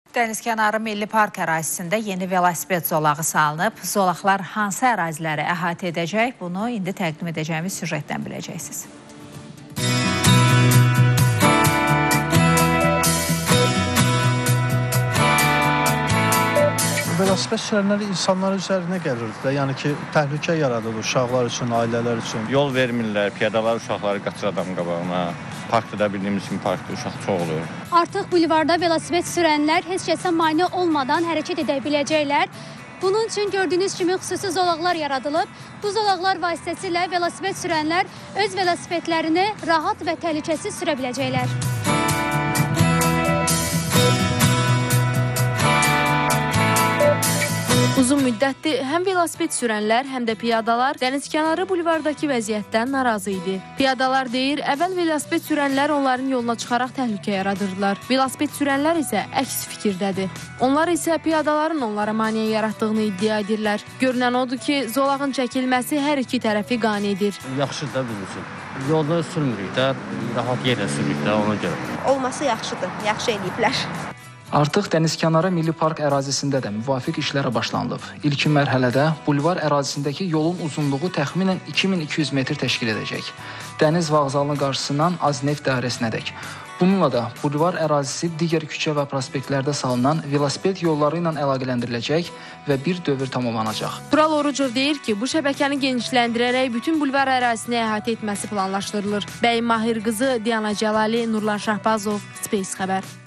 Dənizkənarı Milli Park ərazisində yeni velosiped zolağı salınıb. Zolaqlar hansı əraziləri əhatə edəcək? Bunu indi təqdim edəcəyimiz süjetdən biləcəksiniz. Velosiped sürənləri insanlar üzərinə gəlirdi də, yəni ki, təhlükə yaradır uşaqlar üçün, ailələr üçün. Yol vermirlər, piyadalar uşaqları qaçır adam qabağına. Parkda da bildiyimiz kimi parkda uşaq çox olur. Artıq bulvarda velosiped sürənlər heç kəsə mane olmadan hərəkət edə biləcəklər. Bunun üçün gördüyünüz kimi xüsusi zolaqlar yaradılıb. Bu zolaqlar vasitəsilə velosiped sürənlər öz velosipedlərini rahat və təhlükəsiz sürə biləcəklər. Uzun müddətdir həm velosiped sürənlər, həm də piyadalar dənizkənarı bulvardakı vəziyyətdən narazı idi. Piyadalar deyir, əvvəl velosiped sürənlər onların yoluna çıxaraq təhlükə yaradırdılar. Velosiped sürənlər isə əks fikirdədir. Onlar isə piyadaların onlara maneə yaratdığını iddia edirlər. Görünən odur ki, zolağın çəkilməsi hər iki tərəfi qane edir. Yaxşıdır da bizim üçün. Yolda sürmürük də, rahat yerlə sürürük də ona görə. Olması yaxşıdır, yaxşı eləyiblər. Artıq Dənizkənarı Milli Park ərazisində də müvafiq işlərə başlanılıb. İlkin mərhələdə bulvar ərazisindəki yolun uzunluğu təxminən 2200 metr təşkil edəcək. Dəniz vağzalının qarşısından Azneft dairəsinədək. Bununla da bulvar ərazisi digər küçə və prospektlərdə salınan velosiped yolları ilə əlaqələndiriləcək və bir dövr tamamlanacaq. Tural Orucur deyir ki, bu şəbəkəni genişləndirərək bütün bulvar ərazisini əhatə etməsi planlaşdırılır. Bəyim Mahir qızı, Diana Cəlali, Nurlan Şahbazov, Space xəbər.